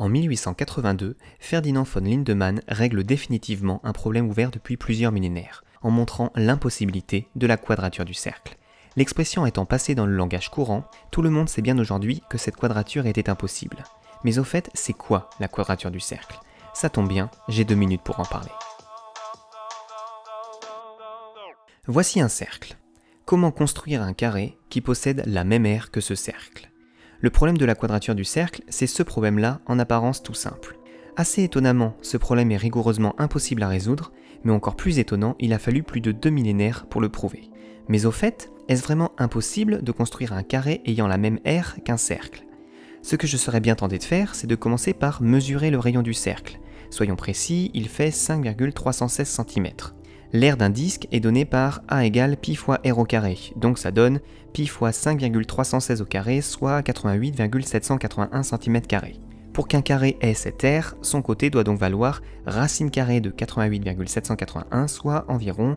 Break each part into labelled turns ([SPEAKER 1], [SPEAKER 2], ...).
[SPEAKER 1] En 1882, Ferdinand von Lindemann règle définitivement un problème ouvert depuis plusieurs millénaires, en montrant l'impossibilité de la quadrature du cercle. L'expression étant passée dans le langage courant, tout le monde sait bien aujourd'hui que cette quadrature était impossible. Mais au fait, c'est quoi la quadrature du cercle? Ça tombe bien, j'ai 2 minutes pour en parler. Voici un cercle. Comment construire un carré qui possède la même aire que ce cercle? Le problème de la quadrature du cercle, c'est ce problème-là en apparence tout simple. Assez étonnamment, ce problème est rigoureusement impossible à résoudre, mais encore plus étonnant, il a fallu plus de 2 millénaires pour le prouver. Mais au fait, est-ce vraiment impossible de construire un carré ayant la même aire qu'un cercle? Ce que je serais bien tenté de faire, c'est de commencer par mesurer le rayon du cercle. Soyons précis, il fait 5,316 cm. L'aire d'un disque est donnée par A égale pi fois r au carré, donc ça donne pi fois 5,316 au carré, soit 88,781 cm². Pour qu'un carré ait cette aire, son côté doit donc valoir racine carrée de 88,781, soit environ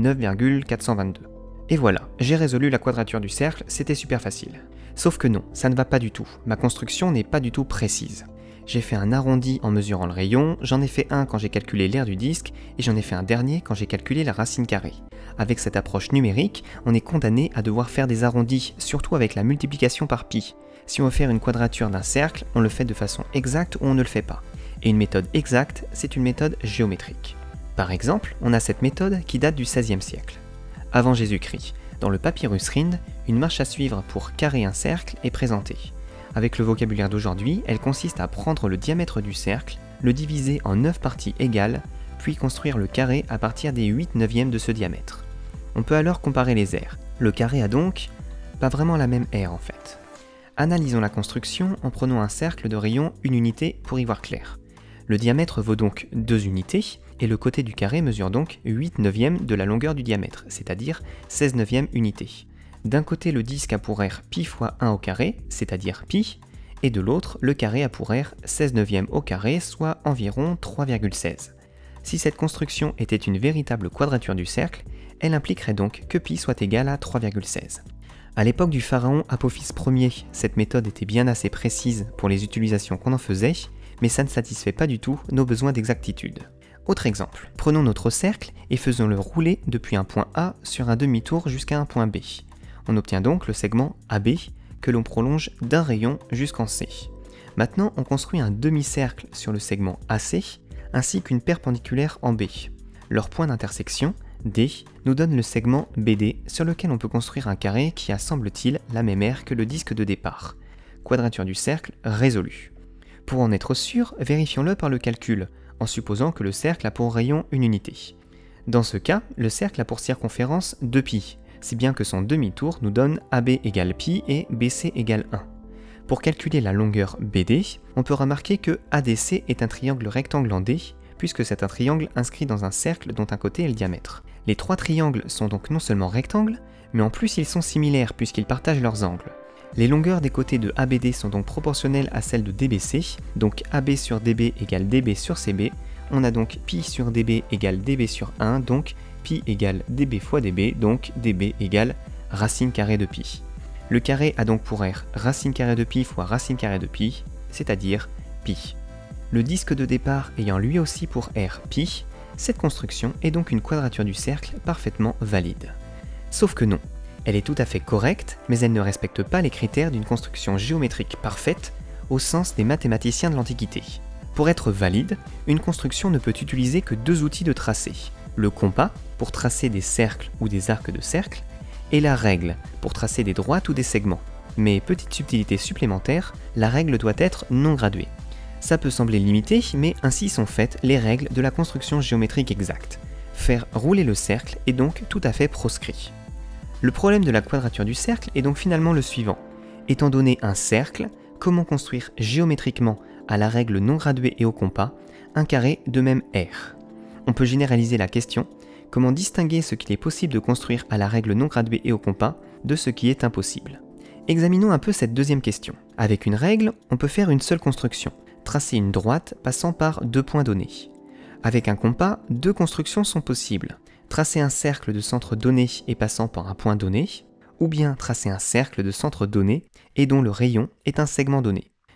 [SPEAKER 1] 9,422. Et voilà, j'ai résolu la quadrature du cercle, c'était super facile. Sauf que non, ça ne va pas du tout, ma construction n'est pas du tout précise. J'ai fait un arrondi en mesurant le rayon, j'en ai fait un quand j'ai calculé l'aire du disque, et j'en ai fait un dernier quand j'ai calculé la racine carrée. Avec cette approche numérique, on est condamné à devoir faire des arrondis, surtout avec la multiplication par pi. Si on veut faire une quadrature d'un cercle, on le fait de façon exacte ou on ne le fait pas. Et une méthode exacte, c'est une méthode géométrique. Par exemple, on a cette méthode qui date du XVIe siècle. Avant Jésus-Christ, dans le papyrus Rhind, une marche à suivre pour carrer un cercle est présentée. Avec le vocabulaire d'aujourd'hui, elle consiste à prendre le diamètre du cercle, le diviser en 9 parties égales, puis construire le carré à partir des 8/9 de ce diamètre. On peut alors comparer les aires. Le carré a donc pas vraiment la même aire en fait. Analysons la construction en prenant un cercle de rayon 1 unité pour y voir clair. Le diamètre vaut donc 2 unités, et le côté du carré mesure donc 8/9 de la longueur du diamètre, c'est-à-dire 16/9 unités. D'un côté, le disque a pour aire pi fois 1 au carré, c'est-à-dire pi, et de l'autre, le carré a pour aire 16/9 au carré, soit environ 3,16. Si cette construction était une véritable quadrature du cercle, elle impliquerait donc que pi soit égal à 3,16. À l'époque du pharaon Apophis Ier, cette méthode était bien assez précise pour les utilisations qu'on en faisait, mais ça ne satisfait pas du tout nos besoins d'exactitude. Autre exemple, prenons notre cercle et faisons-le rouler depuis un point A sur un demi-tour jusqu'à un point B. On obtient donc le segment AB que l'on prolonge d'un rayon jusqu'en C. Maintenant, on construit un demi-cercle sur le segment AC ainsi qu'une perpendiculaire en B. Leur point d'intersection, D, nous donne le segment BD sur lequel on peut construire un carré qui a, semble-t-il, la même aire que le disque de départ. Quadrature du cercle résolue. Pour en être sûr, vérifions-le par le calcul, en supposant que le cercle a pour rayon 1 unité. Dans ce cas, le cercle a pour circonférence 2π, si bien que son demi-tour nous donne AB égale pi et BC égale 1. Pour calculer la longueur BD, on peut remarquer que ADC est un triangle rectangle en D, puisque c'est un triangle inscrit dans un cercle dont un côté est le diamètre. Les 3 triangles sont donc non seulement rectangles, mais en plus ils sont similaires puisqu'ils partagent leurs angles. Les longueurs des côtés de ABD sont donc proportionnelles à celles de DBC, donc AB sur DB égale DB sur CB, on a donc pi sur DB égale DB sur 1, donc pi égale DB fois DB, donc DB égale racine carrée de pi. Le carré a donc pour aire racine carrée de pi fois racine carrée de pi, c'est-à-dire pi. Le disque de départ ayant lui aussi pour aire pi, cette construction est donc une quadrature du cercle parfaitement valide. Sauf que non, elle est tout à fait correcte, mais elle ne respecte pas les critères d'une construction géométrique parfaite au sens des mathématiciens de l'Antiquité. Pour être valide, une construction ne peut utiliser que 2 outils de tracé, le compas pour tracer des cercles ou des arcs de cercle, et la règle pour tracer des droites ou des segments. Mais petite subtilité supplémentaire, la règle doit être non graduée. Ça peut sembler limité, mais ainsi sont faites les règles de la construction géométrique exacte. Faire rouler le cercle est donc tout à fait proscrit. Le problème de la quadrature du cercle est donc finalement le suivant. Étant donné un cercle, comment construire géométriquement, à la règle non graduée et au compas, un carré de même aire? On peut généraliser la question, comment distinguer ce qu'il est possible de construire à la règle non graduée et au compas de ce qui est impossible? Examinons un peu cette deuxième question. Avec une règle, on peut faire une seule construction, tracer une droite passant par 2 points donnés. Avec un compas, 2 constructions sont possibles. Tracer un cercle de centre donné et passant par un point donné, ou bien tracer un cercle de centre donné et dont le rayon est un segment donné.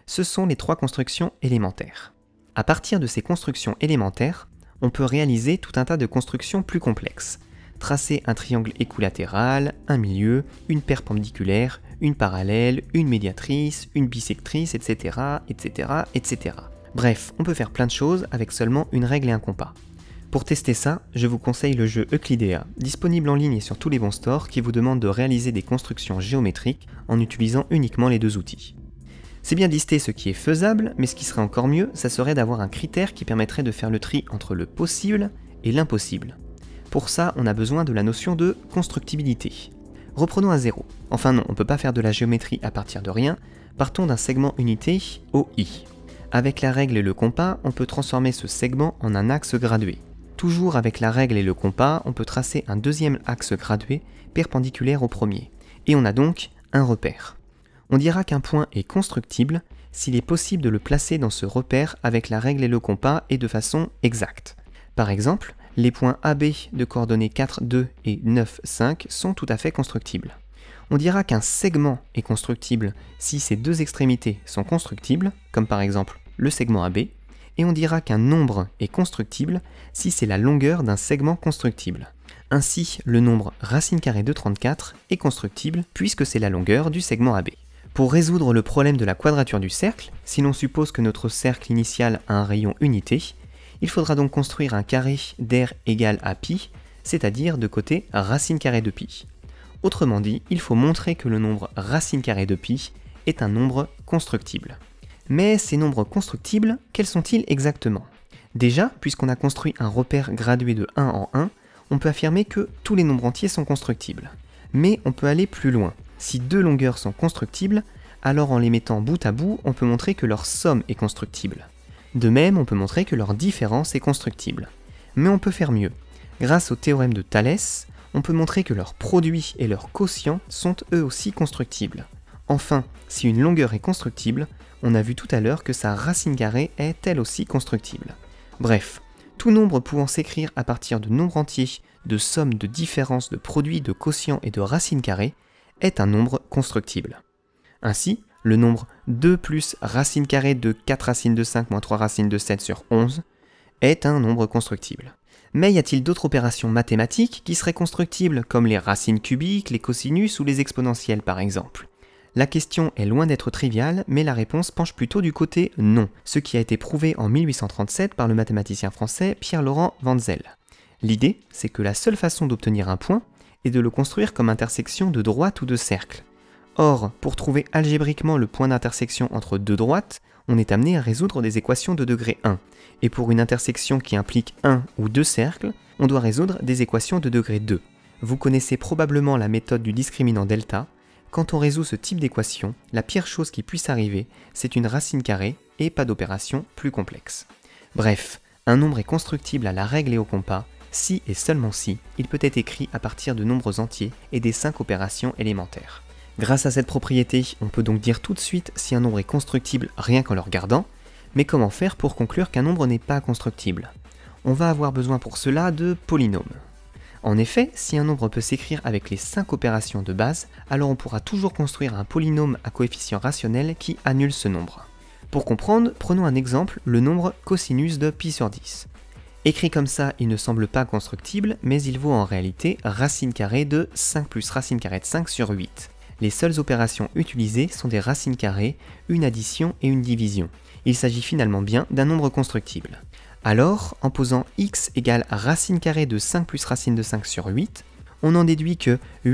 [SPEAKER 1] ce sont les trois constructions élémentaires. À partir de ces constructions élémentaires, on peut réaliser tout un tas de constructions plus complexes. Tracer un triangle équilatéral, un milieu, une perpendiculaire, une parallèle, une médiatrice, une bisectrice, etc., etc., etc. Bref, on peut faire plein de choses avec seulement une règle et un compas. Pour tester ça, je vous conseille le jeu Euclidea, disponible en ligne et sur tous les bons stores, qui vous demande de réaliser des constructions géométriques en utilisant uniquement les deux outils. C'est bien de lister ce qui est faisable, mais ce qui serait encore mieux, ça serait d'avoir un critère qui permettrait de faire le tri entre le possible et l'impossible. Pour ça, on a besoin de la notion de constructibilité. Reprenons à zéro. Enfin non, on ne peut pas faire de la géométrie à partir de rien, partons d'un segment unité, OI. Avec la règle et le compas, on peut transformer ce segment en un axe gradué. Toujours avec la règle et le compas, on peut tracer un deuxième axe gradué perpendiculaire au premier. Et on a donc un repère. On dira qu'un point est constructible s'il est possible de le placer dans ce repère avec la règle et le compas et de façon exacte. Par exemple, les points AB de coordonnées 4, 2 et 9, 5 sont tout à fait constructibles. On dira qu'un segment est constructible si ses deux extrémités sont constructibles, comme par exemple le segment AB, et on dira qu'un nombre est constructible si c'est la longueur d'un segment constructible. Ainsi, le nombre racine carrée de 34 est constructible puisque c'est la longueur du segment AB. Pour résoudre le problème de la quadrature du cercle, si l'on suppose que notre cercle initial a un rayon unité, il faudra donc construire un carré d'air égal à pi, c'est-à-dire de côté racine carrée de pi. Autrement dit, il faut montrer que le nombre racine carrée de pi est un nombre constructible. Mais ces nombres constructibles, quels sont-ils exactement? Déjà, puisqu'on a construit un repère gradué de 1 en 1, on peut affirmer que tous les nombres entiers sont constructibles. Mais on peut aller plus loin. Si deux longueurs sont constructibles, alors en les mettant bout à bout, on peut montrer que leur somme est constructible. De même, on peut montrer que leur différence est constructible. Mais on peut faire mieux. Grâce au théorème de Thalès, on peut montrer que leur produit et leur quotient sont eux aussi constructibles. Enfin, si une longueur est constructible, on a vu tout à l'heure que sa racine carrée est elle aussi constructible. Bref, tout nombre pouvant s'écrire à partir de nombres entiers, de sommes, de différences, de produits, de quotients et de racines carrées est un nombre constructible. Ainsi, le nombre 2 plus racine carrée de 4 racines de 5 moins 3 racines de 7 sur 11 est un nombre constructible. Mais y a-t-il d'autres opérations mathématiques qui seraient constructibles, comme les racines cubiques, les cosinus ou les exponentielles par exemple? La question est loin d'être triviale, mais la réponse penche plutôt du côté non, ce qui a été prouvé en 1837 par le mathématicien français Pierre-Laurent Wenzel. L'idée, c'est que la seule façon d'obtenir un point est de le construire comme intersection de droite ou de cercle. Or, pour trouver algébriquement le point d'intersection entre deux droites, on est amené à résoudre des équations de degré 1. Et pour une intersection qui implique un ou deux cercles, on doit résoudre des équations de degré 2. Vous connaissez probablement la méthode du discriminant delta. Quand on résout ce type d'équation, la pire chose qui puisse arriver, c'est une racine carrée et pas d'opération plus complexe. Bref, un nombre est constructible à la règle et au compas, si et seulement si il peut être écrit à partir de nombres entiers et des 5 opérations élémentaires. Grâce à cette propriété, on peut donc dire tout de suite si un nombre est constructible rien qu'en le regardant, mais comment faire pour conclure qu'un nombre n'est pas constructible? On va avoir besoin pour cela de polynômes. En effet, si un nombre peut s'écrire avec les 5 opérations de base, alors on pourra toujours construire un polynôme à coefficient rationnel qui annule ce nombre. Pour comprendre, prenons un exemple, le nombre cosinus de pi sur 10. Écrit comme ça, il ne semble pas constructible, mais il vaut en réalité racine carrée de 5 plus racine carrée de 5 sur 8. Les seules opérations utilisées sont des racines carrées, une addition et une division. Il s'agit finalement bien d'un nombre constructible. Alors, en posant x égale racine carrée de 5 plus racine de 5 sur 8, on en déduit que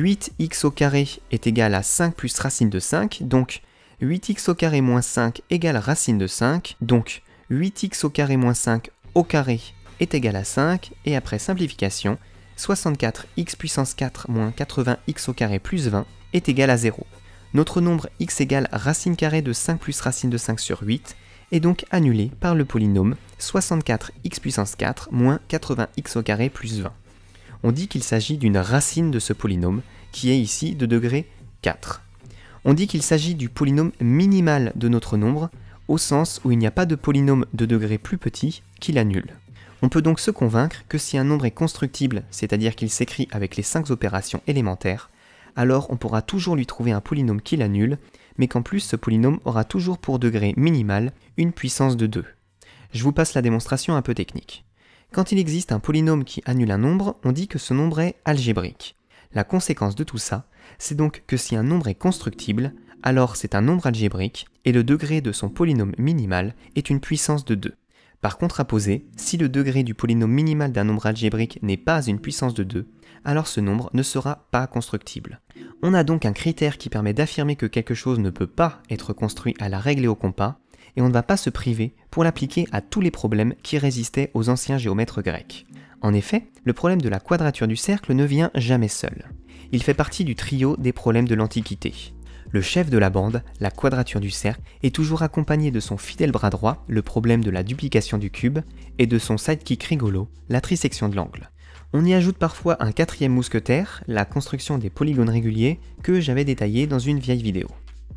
[SPEAKER 1] 8x au carré est égal à 5 plus racine de 5, donc 8x au carré moins 5 égale racine de 5, donc 8x au carré moins 5 au carré est égal à 5, et après simplification, 64x puissance 4 moins 80x au carré plus 20 est égal à 0. Notre nombre x égale racine carrée de 5 plus racine de 5 sur 8 est donc annulé par le polynôme 64x puissance 4 moins 80x au carré plus 20. On dit qu'il s'agit d'une racine de ce polynôme, qui est ici de degré 4. On dit qu'il s'agit du polynôme minimal de notre nombre, au sens où il n'y a pas de polynôme de degré plus petit qui l'annule. On peut donc se convaincre que si un nombre est constructible, c'est-à-dire qu'il s'écrit avec les 5 opérations élémentaires, alors on pourra toujours lui trouver un polynôme qui l'annule, mais qu'en plus ce polynôme aura toujours pour degré minimal une puissance de 2. Je vous passe la démonstration un peu technique. Quand il existe un polynôme qui annule un nombre, on dit que ce nombre est algébrique. La conséquence de tout ça, c'est donc que si un nombre est constructible, alors c'est un nombre algébrique et le degré de son polynôme minimal est une puissance de 2. Par contraposé, si le degré du polynôme minimal d'un nombre algébrique n'est pas une puissance de 2, alors ce nombre ne sera pas constructible. On a donc un critère qui permet d'affirmer que quelque chose ne peut pas être construit à la règle et au compas, et on ne va pas se priver pour l'appliquer à tous les problèmes qui résistaient aux anciens géomètres grecs. En effet, le problème de la quadrature du cercle ne vient jamais seul. Il fait partie du trio des problèmes de l'Antiquité. Le chef de la bande, la quadrature du cercle, est toujours accompagné de son fidèle bras droit, le problème de la duplication du cube, et de son sidekick rigolo, la trisection de l'angle. On y ajoute parfois un quatrième mousquetaire, la construction des polygones réguliers, que j'avais détaillé dans une vieille vidéo.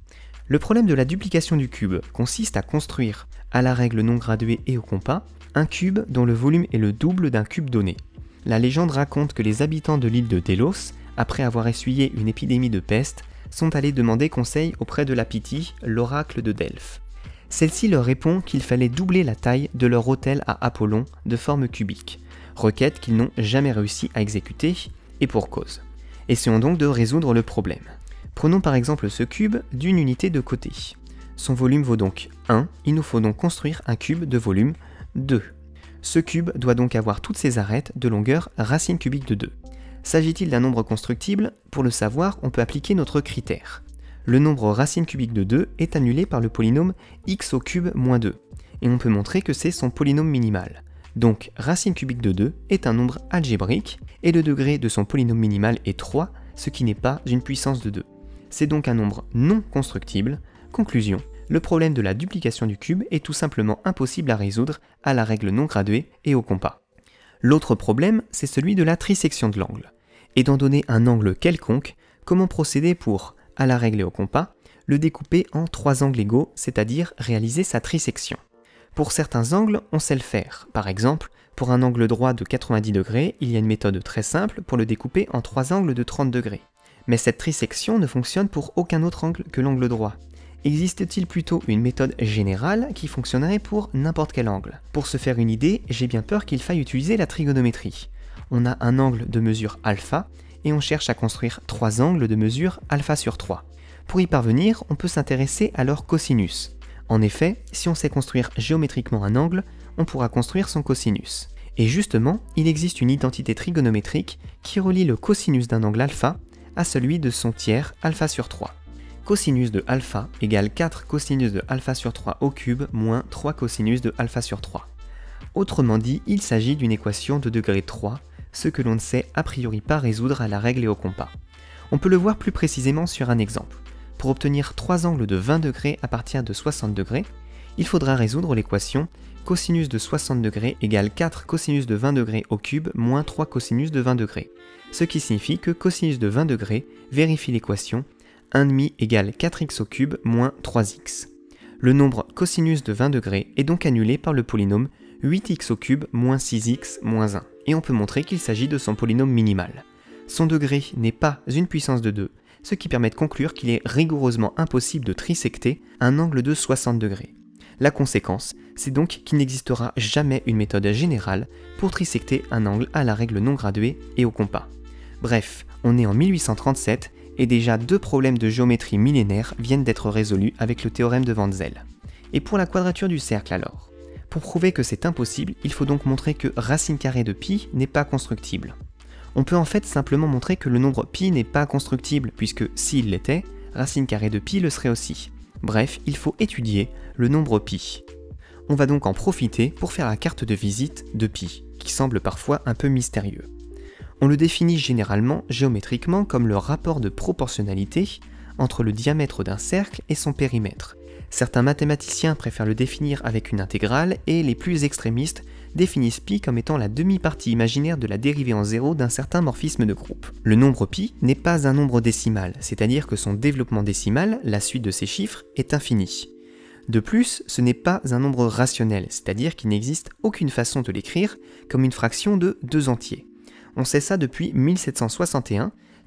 [SPEAKER 1] Le problème de la duplication du cube consiste à construire, à la règle non graduée et au compas, un cube dont le volume est le double d'un cube donné. La légende raconte que les habitants de l'île de Délos, après avoir essuyé une épidémie de peste, sont allés demander conseil auprès de la Pythie, l'oracle de Delphes. Celle-ci leur répond qu'il fallait doubler la taille de leur autel à Apollon de forme cubique, requête qu'ils n'ont jamais réussi à exécuter, et pour cause. Essayons donc de résoudre le problème. Prenons par exemple ce cube d'une unité de côté. Son volume vaut donc 1, il nous faut donc construire un cube de volume 2. Ce cube doit donc avoir toutes ses arêtes de longueur racine cubique de 2. S'agit-il d'un nombre constructible? Pour le savoir, on peut appliquer notre critère. Le nombre racine cubique de 2 est annulé par le polynôme x au cube moins 2, et on peut montrer que c'est son polynôme minimal. Donc racine cubique de 2 est un nombre algébrique, et le degré de son polynôme minimal est 3, ce qui n'est pas une puissance de 2. C'est donc un nombre non constructible. Conclusion, le problème de la duplication du cube est tout simplement impossible à résoudre à la règle non graduée et au compas. L'autre problème, c'est celui de la trisection de l'angle. Étant donné un angle quelconque, comment procéder pour, à la règle et au compas, le découper en 3 angles égaux, c'est-à-dire réaliser sa trisection? Pour certains angles, on sait le faire. Par exemple, pour un angle droit de 90 degrés, il y a une méthode très simple pour le découper en 3 angles de 30 degrés. Mais cette trisection ne fonctionne pour aucun autre angle que l'angle droit. Existe-t-il plutôt une méthode générale qui fonctionnerait pour n'importe quel angle? Pour se faire une idée, j'ai bien peur qu'il faille utiliser la trigonométrie. On a un angle de mesure alpha et on cherche à construire 3 angles de mesure alpha sur 3. Pour y parvenir, on peut s'intéresser à leur cosinus. En effet, si on sait construire géométriquement un angle, on pourra construire son cosinus. Et justement, il existe une identité trigonométrique qui relie le cosinus d'un angle alpha à celui de son tiers alpha sur 3. Cosinus de alpha égale 4 cosinus de alpha sur 3 au cube moins 3 cosinus de alpha sur 3. Autrement dit, il s'agit d'une équation de degré 3, ce que l'on ne sait a priori pas résoudre à la règle et au compas. On peut le voir plus précisément sur un exemple. Pour obtenir 3 angles de 20 degrés à partir de 60 degrés, il faudra résoudre l'équation cosinus de 60 degrés égale 4 cosinus de 20 degrés au cube moins 3 cosinus de 20 degrés, ce qui signifie que cosinus de 20 degrés vérifie l'équation 1,5 égale 4x au cube moins 3x. Le nombre cosinus de 20 degrés est donc annulé par le polynôme 8x au cube moins 6x moins 1, et on peut montrer qu'il s'agit de son polynôme minimal. Son degré n'est pas une puissance de 2, ce qui permet de conclure qu'il est rigoureusement impossible de trisecter un angle de 60 degrés. La conséquence, c'est donc qu'il n'existera jamais une méthode générale pour trisecter un angle à la règle non graduée et au compas. Bref, on est en 1837, et déjà 2 problèmes de géométrie millénaire viennent d'être résolus avec le théorème de Wenzel. Et pour la quadrature du cercle alors? Pour prouver que c'est impossible, il faut donc montrer que racine carrée de pi n'est pas constructible. On peut en fait simplement montrer que le nombre pi n'est pas constructible, puisque s'il l'était, racine carrée de pi le serait aussi. Bref, il faut étudier le nombre pi. On va donc en profiter pour faire la carte de visite de pi, qui semble parfois un peu mystérieux. On le définit généralement géométriquement comme le rapport de proportionnalité entre le diamètre d'un cercle et son périmètre. Certains mathématiciens préfèrent le définir avec une intégrale et les plus extrémistes définissent pi comme étant la demi-partie imaginaire de la dérivée en zéro d'un certain morphisme de groupe. Le nombre pi n'est pas un nombre décimal, c'est-à-dire que son développement décimal, la suite de ses chiffres, est infini. De plus, ce n'est pas un nombre rationnel, c'est-à-dire qu'il n'existe aucune façon de l'écrire comme une fraction de 2 entiers. On sait ça depuis 1761,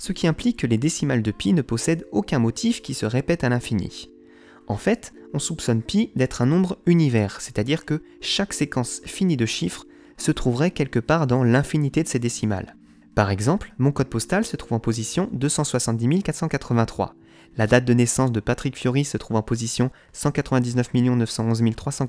[SPEAKER 1] ce qui implique que les décimales de pi ne possèdent aucun motif qui se répète à l'infini. En fait, on soupçonne pi d'être un nombre univers, c'est-à-dire que chaque séquence finie de chiffres se trouverait quelque part dans l'infinité de ces décimales. Par exemple, mon code postal se trouve en position 270 483. La date de naissance de Patrick Fiori se trouve en position 199 911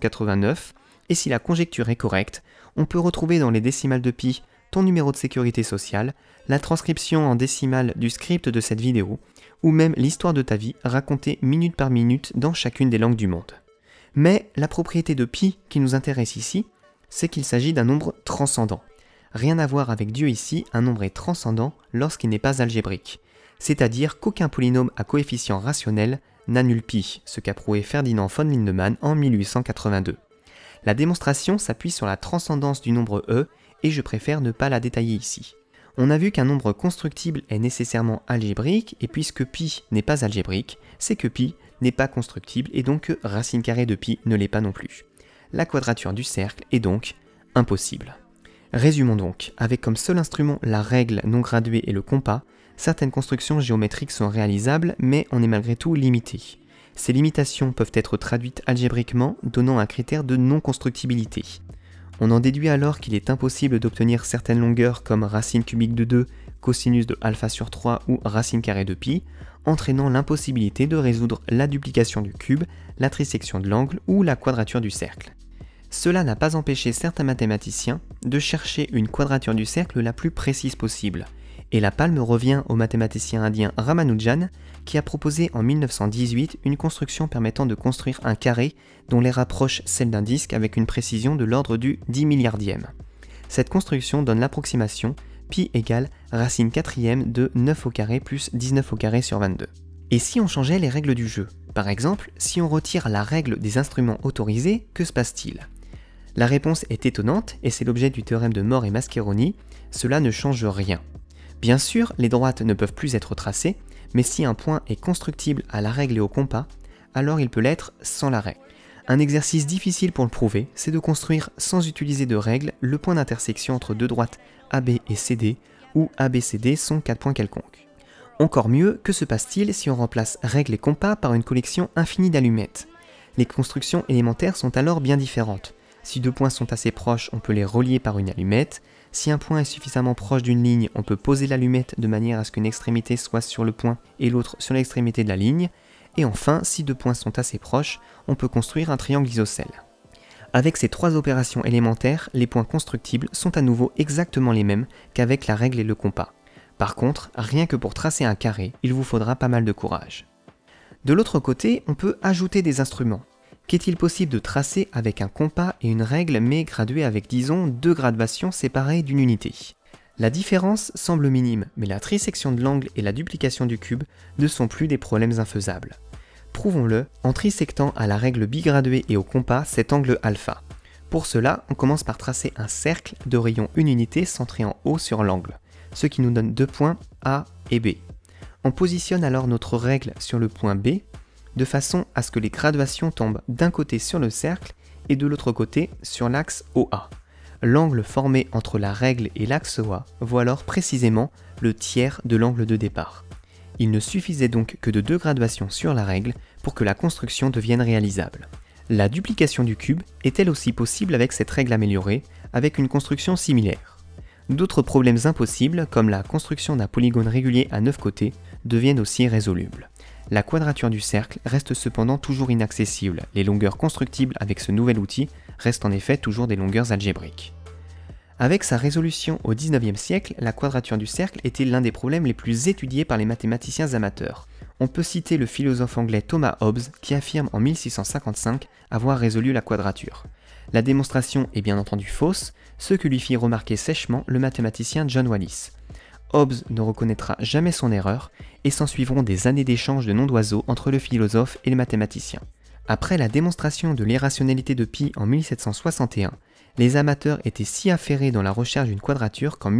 [SPEAKER 1] 389. Et si la conjecture est correcte, on peut retrouver dans les décimales de pi ton numéro de sécurité sociale, la transcription en décimales du script de cette vidéo, ou même l'histoire de ta vie racontée minute par minute dans chacune des langues du monde. Mais la propriété de pi qui nous intéresse ici, c'est qu'il s'agit d'un nombre transcendant. Rien à voir avec Dieu ici, un nombre est transcendant lorsqu'il n'est pas algébrique. C'est-à-dire qu'aucun polynôme à coefficient rationnel n'annule pi, ce qu'a prouvé Ferdinand von Lindemann en 1882. La démonstration s'appuie sur la transcendance du nombre e, et je préfère ne pas la détailler ici. On a vu qu'un nombre constructible est nécessairement algébrique, et puisque pi n'est pas algébrique, c'est que pi n'est pas constructible, et donc que racine carrée de pi ne l'est pas non plus. La quadrature du cercle est donc impossible. Résumons donc, avec comme seul instrument la règle non graduée et le compas, certaines constructions géométriques sont réalisables, mais on est malgré tout limité. Ces limitations peuvent être traduites algébriquement, donnant un critère de non-constructibilité. On en déduit alors qu'il est impossible d'obtenir certaines longueurs comme racine cubique de 2, cosinus de alpha sur 3 ou racine carrée de pi, entraînant l'impossibilité de résoudre la duplication du cube, la trisection de l'angle ou la quadrature du cercle. Cela n'a pas empêché certains mathématiciens de chercher une quadrature du cercle la plus précise possible, et la palme revient au mathématicien indien Ramanujan qui a proposé en 1918 une construction permettant de construire un carré dont les rapproche celle d'un disque avec une précision de l'ordre du 10 milliardième. Cette construction donne l'approximation pi égale racine quatrième de 9 au carré plus 19 au carré sur 22. Et si on changeait les règles du jeu? Par exemple, si on retire la règle des instruments autorisés, que se passe-t-il? La réponse est étonnante et c'est l'objet du théorème de Moore et Mascheroni, cela ne change rien. Bien sûr, les droites ne peuvent plus être tracées, mais si un point est constructible à la règle et au compas, alors il peut l'être sans la règle. Un exercice difficile pour le prouver, c'est de construire sans utiliser de règle le point d'intersection entre deux droites AB et CD, où ABCD sont 4 points quelconques. Encore mieux, que se passe-t-il si on remplace règle et compas par une collection infinie d'allumettes? Les constructions élémentaires sont alors bien différentes. Si deux points sont assez proches, on peut les relier par une allumette. Si un point est suffisamment proche d'une ligne, on peut poser l'allumette de manière à ce qu'une extrémité soit sur le point et l'autre sur l'extrémité de la ligne. Et enfin, si deux points sont assez proches, on peut construire un triangle isocèle. Avec ces trois opérations élémentaires, les points constructibles sont à nouveau exactement les mêmes qu'avec la règle et le compas. Par contre, rien que pour tracer un carré, il vous faudra pas mal de courage. De l'autre côté, on peut ajouter des instruments. Qu'est-il possible de tracer avec un compas et une règle mais graduée avec disons deux graduations séparées d'une unité? La différence semble minime, mais la trisection de l'angle et la duplication du cube ne sont plus des problèmes infaisables. Prouvons-le en trisectant à la règle bigraduée et au compas cet angle alpha. Pour cela, on commence par tracer un cercle de rayon une unité centré en haut sur l'angle, ce qui nous donne deux points A et B. On positionne alors notre règle sur le point B, de façon à ce que les graduations tombent d'un côté sur le cercle et de l'autre côté sur l'axe OA. L'angle formé entre la règle et l'axe OA vaut alors précisément le tiers de l'angle de départ. Il ne suffisait donc que de deux graduations sur la règle pour que la construction devienne réalisable. La duplication du cube est elle aussi possible avec cette règle améliorée, avec une construction similaire. D'autres problèmes impossibles, comme la construction d'un polygone régulier à 9 côtés, deviennent aussi résolubles. La quadrature du cercle reste cependant toujours inaccessible. Les longueurs constructibles avec ce nouvel outil restent en effet toujours des longueurs algébriques. Avec sa résolution au XIXe siècle, la quadrature du cercle était l'un des problèmes les plus étudiés par les mathématiciens amateurs. On peut citer le philosophe anglais Thomas Hobbes qui affirme en 1655 avoir résolu la quadrature. La démonstration est bien entendu fausse, ce que lui fit remarquer sèchement le mathématicien John Wallis. Hobbes ne reconnaîtra jamais son erreur et s'ensuivront des années d'échanges de noms d'oiseaux entre le philosophe et le mathématicien. Après la démonstration de l'irrationalité de pi en 1761, les amateurs étaient si affairés dans la recherche d'une quadrature qu'en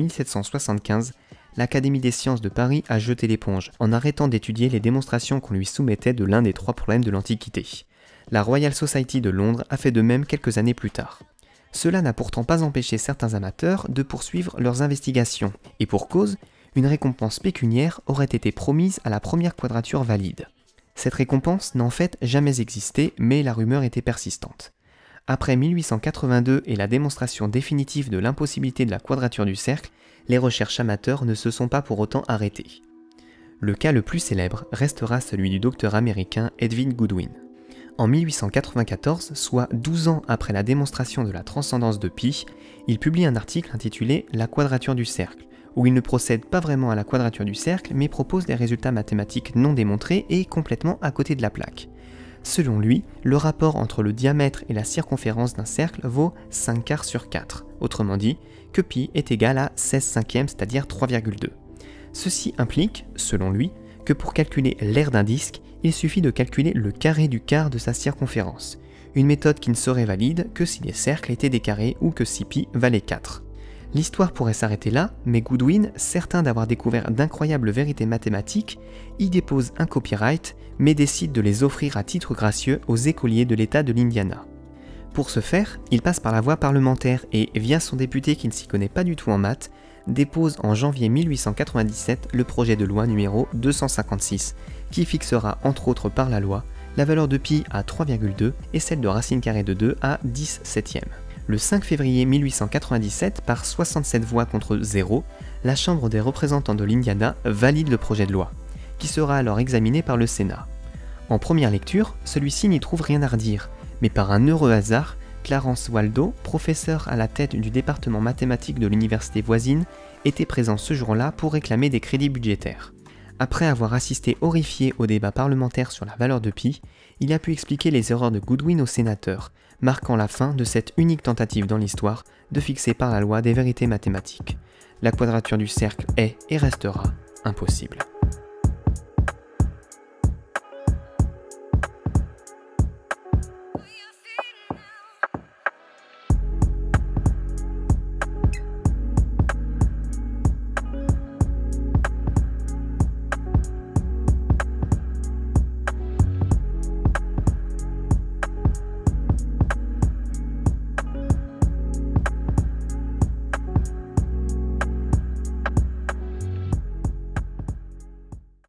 [SPEAKER 1] 1775, l'Académie des sciences de Paris a jeté l'éponge en arrêtant d'étudier les démonstrations qu'on lui soumettait de l'un des trois problèmes de l'Antiquité. La Royal Society de Londres a fait de même quelques années plus tard. Cela n'a pourtant pas empêché certains amateurs de poursuivre leurs investigations, et pour cause, une récompense pécuniaire aurait été promise à la première quadrature valide. Cette récompense n'a en fait jamais existé, mais la rumeur était persistante. Après 1882 et la démonstration définitive de l'impossibilité de la quadrature du cercle, les recherches amateurs ne se sont pas pour autant arrêtées. Le cas le plus célèbre restera celui du docteur américain Edwin Goodwin. En 1894, soit 12 ans après la démonstration de la transcendance de Pi, il publie un article intitulé « La quadrature du cercle », où il ne procède pas vraiment à la quadrature du cercle, mais propose des résultats mathématiques non démontrés et complètement à côté de la plaque. Selon lui, le rapport entre le diamètre et la circonférence d'un cercle vaut 5 quarts sur 4, autrement dit, que pi est égal à 16 cinquièmes, c'est-à-dire 3,2. Ceci implique, selon lui, que pour calculer l'aire d'un disque, il suffit de calculer le carré du quart de sa circonférence, une méthode qui ne serait valide que si les cercles étaient des carrés ou que si pi valait 4. L'histoire pourrait s'arrêter là, mais Goodwin, certain d'avoir découvert d'incroyables vérités mathématiques, y dépose un copyright, mais décide de les offrir à titre gracieux aux écoliers de l'État de l'Indiana. Pour ce faire, il passe par la voie parlementaire et, via son député qui ne s'y connaît pas du tout en maths, dépose en janvier 1897 le projet de loi numéro 256, qui fixera entre autres par la loi la valeur de pi à 3,2 et celle de racine carrée de 2 à 10 septièmes. Le 5 février 1897, par 67 voix contre 0, la Chambre des représentants de l'Indiana valide le projet de loi, qui sera alors examiné par le Sénat. En première lecture, celui-ci n'y trouve rien à redire, mais par un heureux hasard, Clarence Waldo, professeur à la tête du département mathématique de l'université voisine, était présent ce jour-là pour réclamer des crédits budgétaires. Après avoir assisté horrifié au débat parlementaire sur la valeur de pi, il a pu expliquer les erreurs de Goodwin aux sénateurs, marquant la fin de cette unique tentative dans l'histoire de fixer par la loi des vérités mathématiques. La quadrature du cercle est et restera impossible.